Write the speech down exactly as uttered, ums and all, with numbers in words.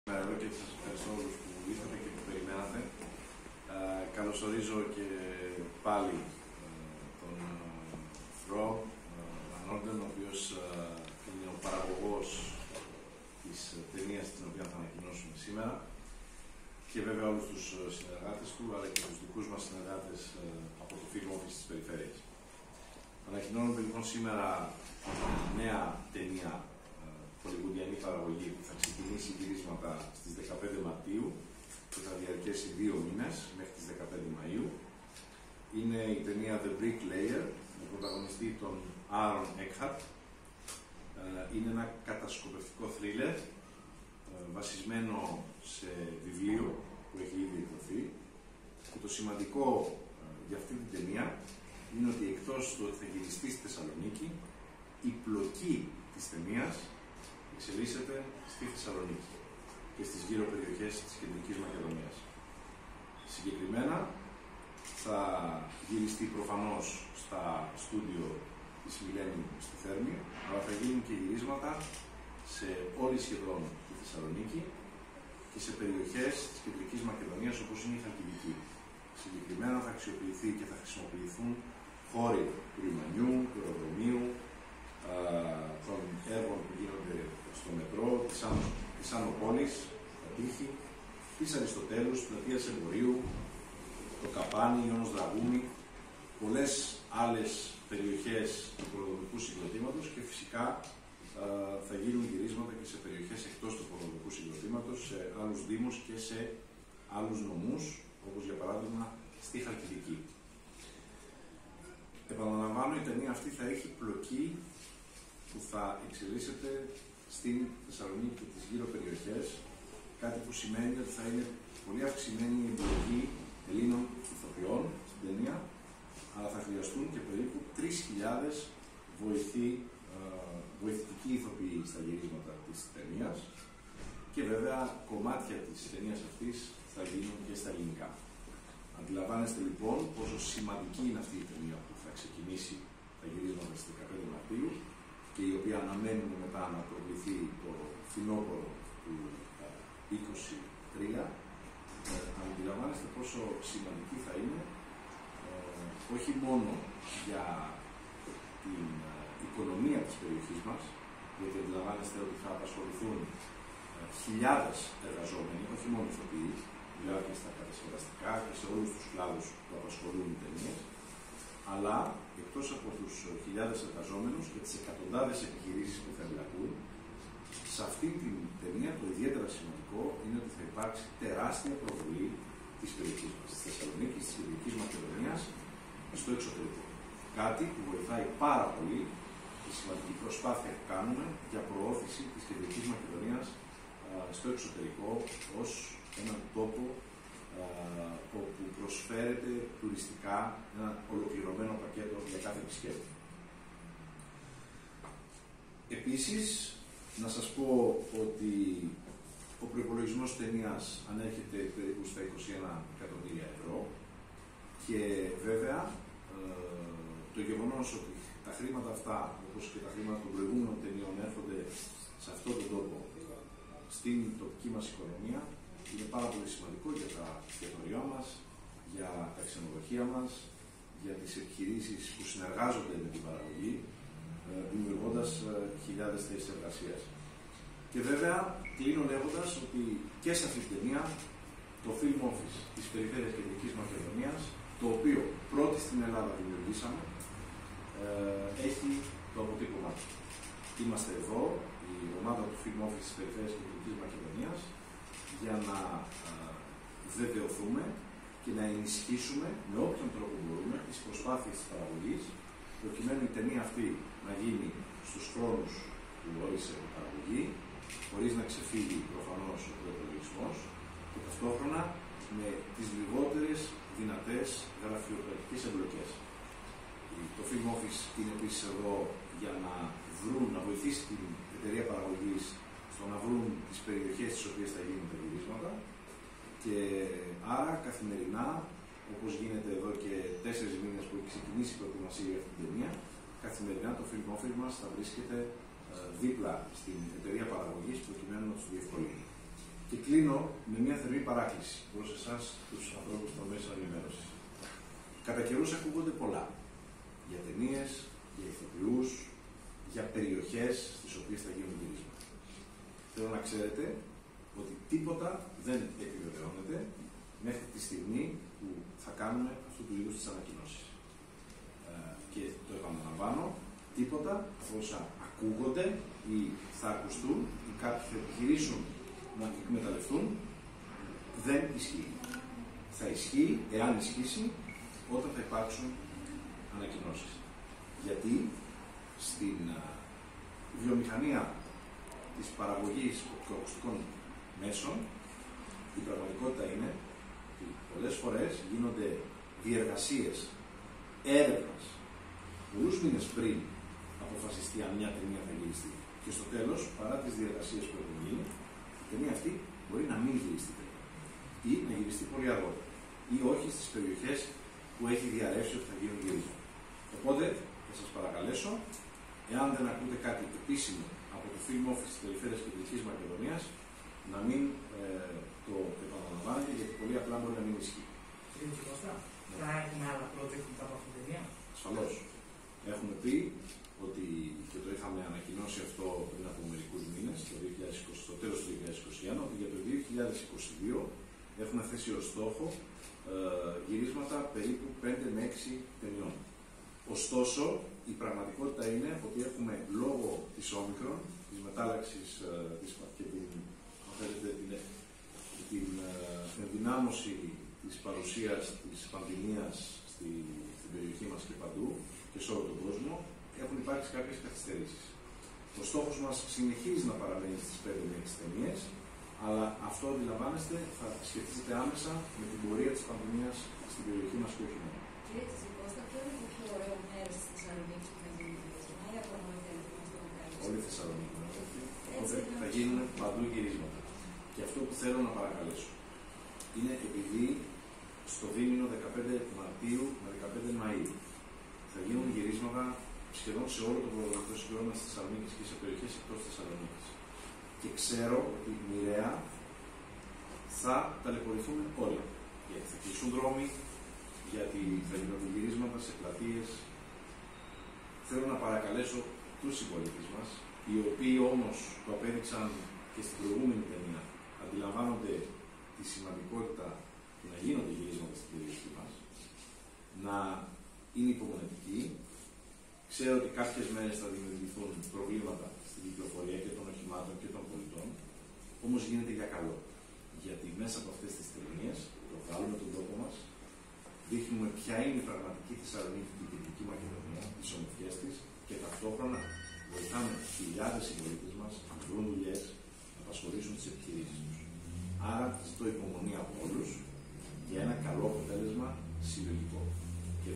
Εδώ και σας ευχαριστώ όλους που ήρθατε και που περιμένατε. Ε, καλωσορίζω και πάλι ε, τον Ρο Βανόρντεν, ο οποίος ε, είναι ο παραγωγός της ταινίας την οποία θα ανακοινώσουμε σήμερα, και βέβαια όλους τους συνεργάτες του, αλλά και τους δικούς μας συνεργάτες ε, από το Film Office της Περιφέρειας. Ανακοινώνουμε λοιπόν σήμερα νέα ταινία, χολιγουντιανή παραγωγή, που θα ξεκινήσει γυρίσματα στις δεκαπέντε Μαρτίου και θα διαρκέσει δύο μήνες μέχρι τις δεκαπέντε Μαΐου. Είναι η ταινία The Bricklayer, με πρωταγωνιστή τον Άρον Έκχαρτ. Είναι ένα κατασκοπευτικό θρίλερ βασισμένο σε βιβλίο που έχει ήδη εκδοθεί. Και το σημαντικό για αυτή την ταινία είναι ότι εκτός του ότι θα γυριστεί στη Θεσσαλονίκη, η πλοκή της ταινίας εξελίσσεται στη Θεσσαλονίκη και στις γύρω περιοχές της Κεντρικής Μακεδονίας. Συγκεκριμένα θα γυριστεί προφανώς στα στούντιο της Millennium στη Θέρμη, αλλά θα γίνουν και γυρίσματα σε όλη σχεδόν τη Θεσσαλονίκη και σε περιοχές της Κεντρικής Μακεδονίας όπως είναι η Χαλκιδική. Συγκεκριμένα θα αξιοποιηθεί και θα χρησιμοποιηθούν χώροι του λιμανιού, του αεροδρομίου, των έργων που γίνονται στο μετρό, της, Άνω, της Άνω Πόλης, τα τείχη, της Αριστοτέλους, της Πλατείας Εμπορίου, το Καπάνι, Ιώνος Δραγούμη, πολλές άλλες περιοχές του προδομικού συγκροτήματος, και φυσικά α, θα γίνουν γυρίσματα και σε περιοχές εκτός του προδομικού συγκροτήματος, σε άλλους δήμους και σε άλλους νομούς, όπως για παράδειγμα στη Χαλκιδική. Επαναλαμβάνω, η ταινία αυτή θα έχει πλοκή που θα εξελίσσεται στην Θεσσαλονίκη και τις γύρω περιοχές, κάτι που σημαίνει ότι θα είναι πολύ αυξημένη η εμπλοκή Ελλήνων ηθοποιών στην ταινία, αλλά θα χρειαστούν και περίπου τρεις χιλιάδες βοηθοί, βοηθητικοί ηθοποιοί στα γυρίσματα της ταινίας, και βέβαια κομμάτια της ταινίας αυτής θα γίνουν και στα ελληνικά. Αντιλαμβάνεστε λοιπόν πόσο σημαντική είναι αυτή η ταινία που θα ξεκινήσει τα γυρίσματα στις δεκαπέντε Μαρτίου και η οποία αναμένουμε μετά να προβληθεί το φθινόπωρο του είκοσι τρία. Ε, αντιλαμβάνεστε πόσο σημαντική θα είναι, ε, όχι μόνο για την ε, οικονομία της περιοχής μας, γιατί αντιλαμβάνεστε ότι θα απασχοληθούν ε, χιλιάδες εργαζόμενοι, όχι μόνο ηθοποιοί, δηλαδή και στα κατασκευαστικά και σε όλους τους κλάδους που απασχολούν οι ταινίες, αλλά εκτός από τους χιλιάδες εργαζόμενους και τις εκατοντάδες επιχειρήσεις που θα εμπλακούν, σε αυτή την ταινία το ιδιαίτερα σημαντικό είναι ότι θα υπάρξει τεράστια προβολή της περιοχής μας, της Θεσσαλονίκης, της Κεντρικής Μακεδονίας, στο εξωτερικό. Κάτι που βοηθάει πάρα πολύ τη σημαντική προσπάθεια που κάνουμε για προώθηση της Κεντρικής Μακεδονίας α, στο εξωτερικό ως έναν τόπο α, όπου προσφέρεται τουριστικά ένα ολοκληρωμένο πακέτο για κάθε επισκέπτη. Επίσης, να σας πω ότι ο προϋπολογισμός ταινίας ανέρχεται περίπου στα είκοσι ένα εκατομμύρια ευρώ, και βέβαια ε, το γεγονός ότι τα χρήματα αυτά, όπως και τα χρήματα των προηγούμενων ταινιών, έρχονται σε αυτόν τον τόπο, στην τοπική μας οικονομία, είναι πάρα πολύ σημαντικό για τα εστιατοριά μας, για τα ξενοδοχεία μας, για τις επιχειρήσεις που συνεργάζονται με την παραγωγή, δημιουργώντας χιλιάδες θέσεις εργασίας. Και βέβαια, κλείνω λέγοντας ότι και σε αυτή την ταινία το Film Office της Περιφέρειας Κεντρικής Μακεδονίας, το οποίο πρώτη στην Ελλάδα δημιουργήσαμε, έχει το αποτύπωμά του. Είμαστε εδώ, η ομάδα του Film Office της Περιφέρειας Κεντρικής Μακεδονίας, για να βεβαιωθούμε και να ενισχύσουμε με όποιον τρόπο μπορούμε τις προσπάθειες της παραγωγής, προκειμένου η ταινία αυτή να γίνει στους χρόνους που όρισε η παραγωγή, χωρίς να ξεφύγει προφανώς ο προϋπολογισμός, και ταυτόχρονα με τις λιγότερες δυνατές γραφειοκρατικές εμπλοκές. Το Film Office είναι επίσης εδώ για να βρουν, να βοηθήσει την εταιρεία παραγωγής στο να βρουν τις περιοχές στις οποίες θα γίνουν τα γυρίσματα, και άρα καθημερινά, όπως γίνεται εδώ και τέσσερις μήνες που έχει ξεκινήσει η προετοιμασία για αυτή την ταινία, καθημερινά το Film Office μας θα βρίσκεται ε, δίπλα στην εταιρεία παραγωγής προκειμένου να τους διευκολύνει. Και κλείνω με μια θερμή παράκληση προς εσάς, τους ανθρώπους των μέσων ενημέρωσης. Κατά καιρούς ακούγονται πολλά για ταινίες, για ηθοποιούς, για περιοχές στις οποίες θα γίνουν γυρίσματα. Θέλω να ξέρετε ότι τίποτα δεν επιβεβαιώνεται μέχρι τη στιγμή που θα κάνουμε αυτού του είδους τις ανακοινώσεις. Ε, και το επαναλαμβάνω, τίποτα από όσα ακούγονται ή θα ακουστούν ή κάποιοι θα επιχειρήσουν να εκμεταλλευτούν δεν ισχύει. Θα ισχύει, εάν ισχύσει, όταν θα υπάρξουν ανακοινώσεις. Γιατί στην α, βιομηχανία της παραγωγής οπτικοακουστικών μέσων η πραγματικότητα είναι ότι πολλές φορές γίνονται διεργασίες έρευνας πολλούς μήνες πριν αποφασιστεί αν μια ταινία θα γυριστεί. Και στο τέλος, παρά τις διεργασίες που έχουν γίνει, η ταινία αυτή μπορεί να μην γυριστεί τελικά. Ή να γυριστεί πολύ αργότερα. Ή όχι στις περιοχές που έχει διαρρεύσει ότι θα γίνουν γυρίσματα. Οπότε, θα σας παρακαλέσω, εάν δεν ακούτε κάτι επίσημο από το Film Office της Περιφέρειας Κεντρικής Μακεδονίας, να μην ε, το επαναλαμβάνετε, γιατί πολύ απλά μπορεί να μην ισχύει. Κύριε Κώστα, θα έχουμε άλλα project μετά από αυτήν την ταινία? Ασφαλώς. Έχουμε πει ότι, και το είχαμε ανακοινώσει αυτό πριν από μερικούς μήνες, το δύο χιλιάδες είκοσι, στο τέλος του δύο χιλιάδες είκοσι ένα, ότι για το δύο χιλιάδες είκοσι δύο έχουμε θέσει ως στόχο ε, γυρίσματα περίπου πέντε με έξι ταινιών. Ωστόσο, η πραγματικότητα είναι ότι έχουμε λόγω της όμικρον, της μετάλλαξης ε, της, και την, θέλετε, την, την ε, ενδυνάμωση της παρουσίας της πανδημίας στη, στην περιοχή μας και παντού και σε όλο τον κόσμο, έχουν υπάρξει κάποιες καθυστερήσεις. Ο στόχος μας συνεχίζει να παραμένει στις πέντε με έξι ταινίες, αλλά αυτό, αντιλαμβάνεστε, θα σχετίζεται άμεσα με την πορεία της πανδημίας στην περιοχή μας και όχι μόνο. Κύριε Τσιτσικώστα, ποιο είναι το πιο ωραίο μέρος της Θεσσαλονίκης που θα γίνει γυρίσματα, ή ακόμα δεν θέλετε να μας το κάνετε? Όλη η Θεσσαλονίκη είναι αυτή. Οπότε θα γίνουν παντού γυρίσματα. Και αυτό που θέλω να παρακαλέσω είναι επειδή στο δίμηνο δεκαπέντε Μαρτίου με δεκαπέντε Μαΐου θα γίνουν γυρίσματα σχεδόν σε όλο το προγραμματικό σύγχρονο της Θεσσαλονίκης και σε περιοχές εκτός της Θεσσαλονίκης. Και ξέρω ότι μοιραία θα ταλαιπωρηθούν όλοι. Γιατί θα κλείσουν δρόμοι, γιατί θα γίνονται γυρίσματα σε πλατείες. Θέλω να παρακαλέσω τους συμπολίτες μας, οι οποίοι όμως το απέδειξαν και στην προηγούμενη ταινία, αντιλαμβάνονται τη σημαντικότητα του να γίνονται γυρίσματα στην περιοχή μας, να είναι υπομονετικοί. Ξέρω ότι κάποιες μέρες θα δημιουργηθούν προβλήματα στην κυκλοφορία και των οχημάτων και των πολιτών, όμως γίνεται για καλό. Γιατί μέσα από αυτές τις ταινίες προβάλλουμε τον τόπο μας, δείχνουμε ποια είναι η πραγματική Θεσσαλονίκη και η Κεντρική Μακεδονία, τις ομορφιές της, και ταυτόχρονα βοηθάμε χιλιάδες συμπολίτες μας να βρουν δουλειές, να απασχολήσουν τις επιχειρήσεις τους. Άρα ζητώ υπομονή από όλους για ένα καλό αποτέλεσμα συλλογικό.